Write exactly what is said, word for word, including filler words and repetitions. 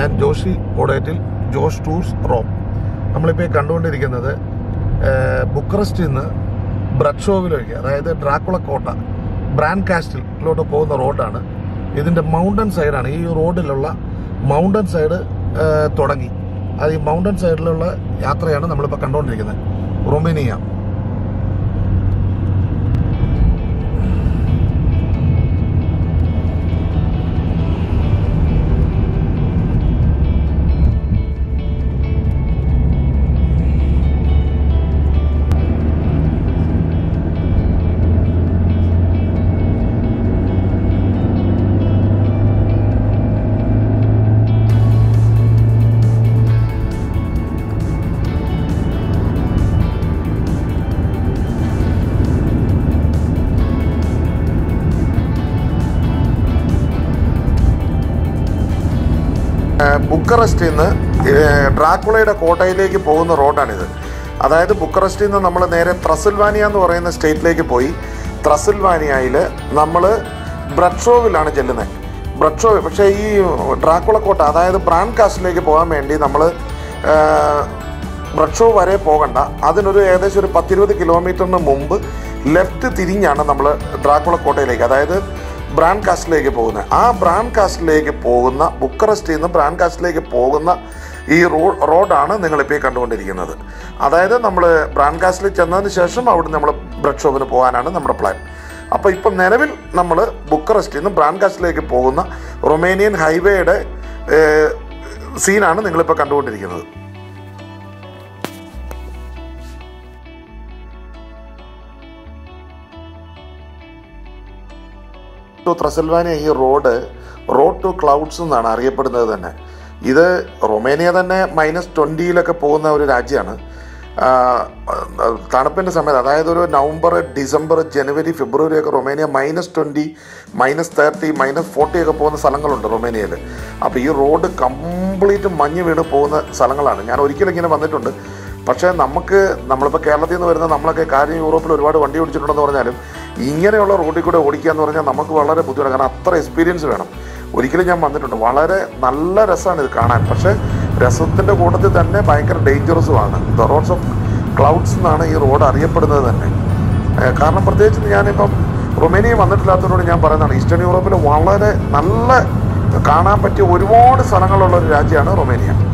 ഞാൻ ജോഷി ഓടേറ്റിൽ Josh tours Rome. നമ്മളിപ്പോൾ കണ്ടുകൊണ്ടിരിക്കുന്നത് ബുക്കറസ്റ്റിൽ നിന്ന് ബ്രഡ്ഷോവിലേക്ക്, അതായത് ഡ്രാക്കുള കോട്ട ബ്രാൻഡ് കാസ്റ്റിലോട്ട് പോകുന്ന റോഡാണ്. ഇതിൻ്റെ മൗണ്ടൻ സൈഡാണ്. ഈ റോഡിലുള്ള മൗണ്ടൻ സൈഡ് തുടങ്ങി അത് ഈ മൗണ്ടൻ സൈഡിലുള്ള യാത്രയാണ് നമ്മളിപ്പോൾ കണ്ടുകൊണ്ടിരിക്കുന്നത്. റൊമേനിയ. ബുക്കറസ്റ്റിൽ നിന്ന് ഡ്രാക്കുളയുടെ കോട്ടയിലേക്ക് പോകുന്ന റോഡാണിത്. അതായത് ബുക്കറസ്റ്റിൽ നിന്ന് നമ്മൾ നേരെ ത്രസിൽവാനിയ എന്ന് പറയുന്ന സ്റ്റേറ്റിലേക്ക് പോയി ത്രസിൽവാനിയയിൽ നമ്മൾ ബ്രഡ്ഷോവിലാണ് ചെല്ലുന്നത്. ബ്രഡ്ഷോ പക്ഷേ ഈ ഡ്രാക്കുള കോട്ട, അതായത് ബ്രാൻഡ് കാസ്റ്റിലേക്ക് പോകാൻ വേണ്ടി നമ്മൾ ബ്രഡ്ഷോ വരെ പോകണ്ട. അതിനൊരു ഏകദേശം ഒരു പത്തിരുപത് കിലോമീറ്ററിന് മുമ്പ് ലെഫ്റ്റ് തിരിഞ്ഞാണ് നമ്മൾ ഡ്രാക്കുള കോട്ടയിലേക്ക്, അതായത് ബ്രാൻഡ് കാസ്റ്റിലേക്ക് പോകുന്നത്. ആ ബ്രാൻഡ് കാസ്റ്റിലേക്ക് പോകുന്ന ബുക്കറസ്റ്റിൽ നിന്ന് ബ്രാൻഡ് കാസ്റ്റിലേക്ക് പോകുന്ന ഈ റോ റോഡാണ് നിങ്ങളിപ്പോൾ കണ്ടുകൊണ്ടിരിക്കുന്നത്. അതായത് നമ്മൾ ബ്രാൻഡ് കാസ്റ്റിൽ ചെന്നതിന് ശേഷം അവിടെ നമ്മൾ ബ്രഡ് ഷോപ്പിന് പോകാനാണ് നമ്മുടെ പ്ലാൻ. അപ്പോൾ ഇപ്പം നിലവിൽ നമ്മൾ ബുക്കറസ്റ്റിൽ നിന്ന് ബ്രാൻഡ് കാസ്റ്റിലേക്ക് പോകുന്ന റൊമേനിയൻ ഹൈവേയുടെ സീനാണ് നിങ്ങളിപ്പോൾ കണ്ടുകൊണ്ടിരിക്കുന്നത്. ടു ത്രസിൽവാനിയ ഈ റോഡ് റോഡ് ടു ക്ലൗഡ്സ് എന്നാണ് അറിയപ്പെടുന്നത് തന്നെ. ഇത് റൊമേനിയ തന്നെ മൈനസ് ട്വൻറ്റിയിലൊക്കെ പോകുന്ന ഒരു രാജ്യമാണ്. തണുപ്പിൻ്റെ സമയത്ത്, അതായത് ഒരു നവംബർ, ഡിസംബർ, ജനുവരി, ഫെബ്രുവരി ഒക്കെ Romania minus twenty, minus thirty, minus forty ഒക്കെ പോകുന്ന സ്ഥലങ്ങളുണ്ട് റൊമേനിയയിൽ. അപ്പോൾ ഈ റോഡ് കംപ്ലീറ്റ് മഞ്ഞ് വീണ് പോകുന്ന സ്ഥലങ്ങളാണ്. ഞാൻ ഒരിക്കലും ഇങ്ങനെ വന്നിട്ടുണ്ട്. പക്ഷേ നമുക്ക് നമ്മളിപ്പോൾ കേരളത്തിൽ നിന്ന് വരുന്ന നമ്മളൊക്കെ കാര്യം യൂറോപ്പിൽ ഒരുപാട് വണ്ടി ഓടിച്ചിട്ടുണ്ടെന്ന് പറഞ്ഞാലും ഇങ്ങനെയുള്ള റോഡിൽ കൂടെ ഓടിക്കുക എന്ന് പറഞ്ഞാൽ നമുക്ക് വളരെ ബുദ്ധിമുട്ടാണ്. കാരണം അത്ര എക്സ്പീരിയൻസ് വേണം. ഒരിക്കലും ഞാൻ വന്നിട്ടുണ്ട്. വളരെ നല്ല രസമാണ് ഇത് കാണാൻ. പക്ഷേ രസത്തിൻ്റെ കൂട്ടത്തിൽ തന്നെ ഭയങ്കര ഡേഞ്ചറസുമാണ്. ദ റോഡ്സ് ഓഫ് ക്ലൗഡ്സ് എന്നാണ് ഈ റോഡ് അറിയപ്പെടുന്നത് തന്നെ. കാരണം പ്രത്യേകിച്ച് ഞാനിപ്പം റൊമേനിയ വന്നിട്ടില്ലാത്തതുകൊണ്ട് ഞാൻ പറയുന്നതാണ്, ഈസ്റ്റേൺ യൂറോപ്പിൽ വളരെ നല്ല കാണാൻ പറ്റിയ ഒരുപാട് സ്ഥലങ്ങളുള്ള ഒരു രാജ്യമാണ് റൊമേനിയ.